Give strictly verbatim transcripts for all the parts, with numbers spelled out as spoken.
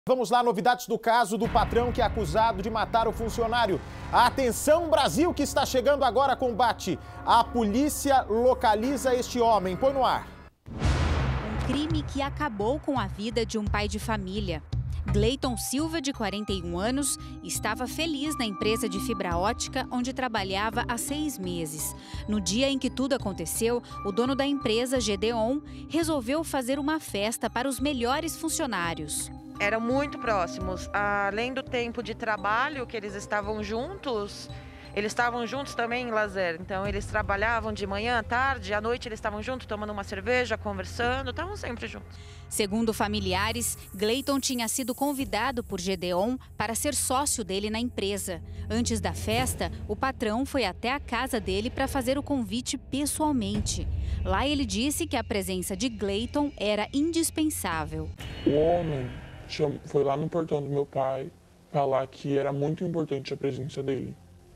Vamos lá, novidades do caso do patrão que é acusado de matar o funcionário. Atenção, Brasil, que está chegando agora a combate. A polícia localiza este homem. Põe no ar. Um crime que acabou com a vida de um pai de família. Gleiton Silva, de quarenta e um anos, estava feliz na empresa de fibra ótica onde trabalhava há seis meses. No dia em que tudo aconteceu, o dono da empresa, Gedeon, resolveu fazer uma festa para os melhores funcionários. Eram muito próximos. Além do tempo de trabalho que eles estavam juntos, eles estavam juntos também em lazer. Então, eles trabalhavam de manhã, à tarde, à noite eles estavam juntos, tomando uma cerveja, conversando, estavam sempre juntos. Segundo familiares, Gleiton tinha sido convidado por Gedeon para ser sócio dele na empresa. Antes da festa, o patrão foi até a casa dele para fazer o convite pessoalmente. Lá ele disse que a presença de Gleiton era indispensável. O homem foi lá no portão do meu pai falar que era muito importante a presença dele.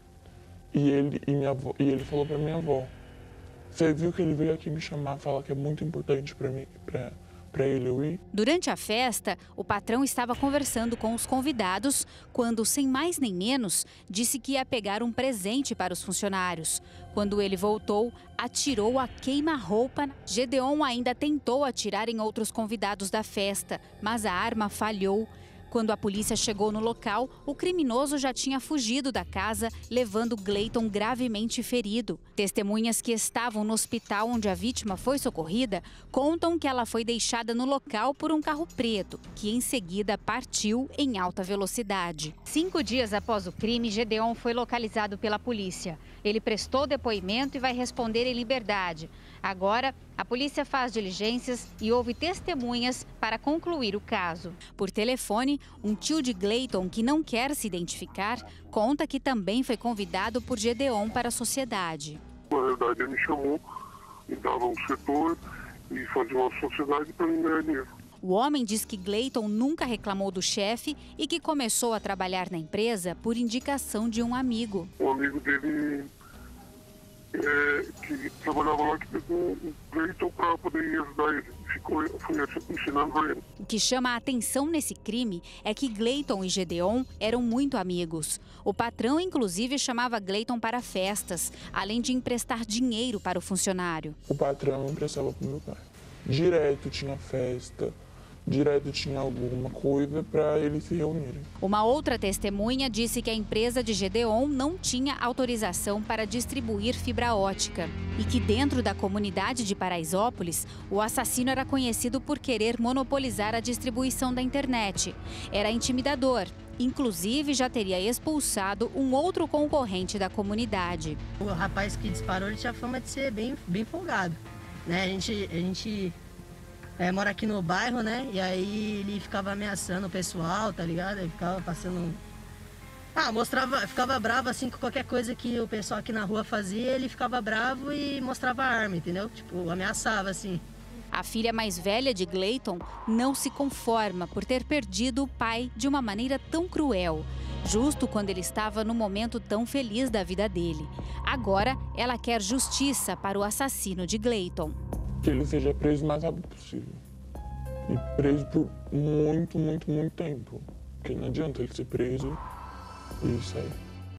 E ele, e minha avó, e ele falou para minha avó: você viu que ele veio aqui me chamar, falar que é muito importante para mim, para para ele eu ir? Durante a festa, o patrão estava conversando com os convidados quando, sem mais nem menos, disse que ia pegar um presente para os funcionários. Quando ele voltou, atirou a queima-roupa. Gedeon ainda tentou atirar em outros convidados da festa, mas a arma falhou. Quando a polícia chegou no local, o criminoso já tinha fugido da casa, levando Gleiton gravemente ferido. Testemunhas que estavam no hospital onde a vítima foi socorrida contam que ela foi deixada no local por um carro preto, que em seguida partiu em alta velocidade. Cinco dias após o crime, Gedeon foi localizado pela polícia. Ele prestou depoimento e vai responder em liberdade. Agora, a polícia faz diligências e ouve testemunhas para concluir o caso. Por telefone, um tio de Gleiton, que não quer se identificar, conta que também foi convidado por Gedeon para a sociedade. Na verdade, ele me chamou, me dava um setor e fazia uma sociedade para mim ganhar dinheiro. O homem diz que Gleiton nunca reclamou do chefe e que começou a trabalhar na empresa por indicação de um amigo. Um amigo dele é, que trabalhava lá, que pegou o Gleiton para poder ajudar ele. Ficou, fui ensinando a ele. O que chama a atenção nesse crime é que Gleiton e Gedeon eram muito amigos. O patrão, inclusive, chamava Gleiton para festas, além de emprestar dinheiro para o funcionário. O patrão emprestava para o meu pai. Direto tinha festa, direto tinha alguma coisa para eles se reunirem. Uma outra testemunha disse que a empresa de Gedeon não tinha autorização para distribuir fibra ótica e que dentro da comunidade de Paraisópolis, o assassino era conhecido por querer monopolizar a distribuição da internet. Era intimidador. Inclusive, já teria expulsado um outro concorrente da comunidade. O rapaz que disparou, ele tinha fama de ser bem, bem folgado, né? A gente... A gente... É, mora aqui no bairro, né? E aí ele ficava ameaçando o pessoal, tá ligado? Ele ficava passando... Ah, mostrava... Ficava bravo, assim, com qualquer coisa que o pessoal aqui na rua fazia, ele ficava bravo e mostrava a arma, entendeu? Tipo, ameaçava, assim. A filha mais velha de Gleiton não se conforma por ter perdido o pai de uma maneira tão cruel, justo quando ele estava no momento tão feliz da vida dele. Agora, ela quer justiça para o assassino de Gleiton. Que ele seja preso o mais rápido possível. E preso por muito, muito, muito tempo. Porque não adianta ele ser preso e sair.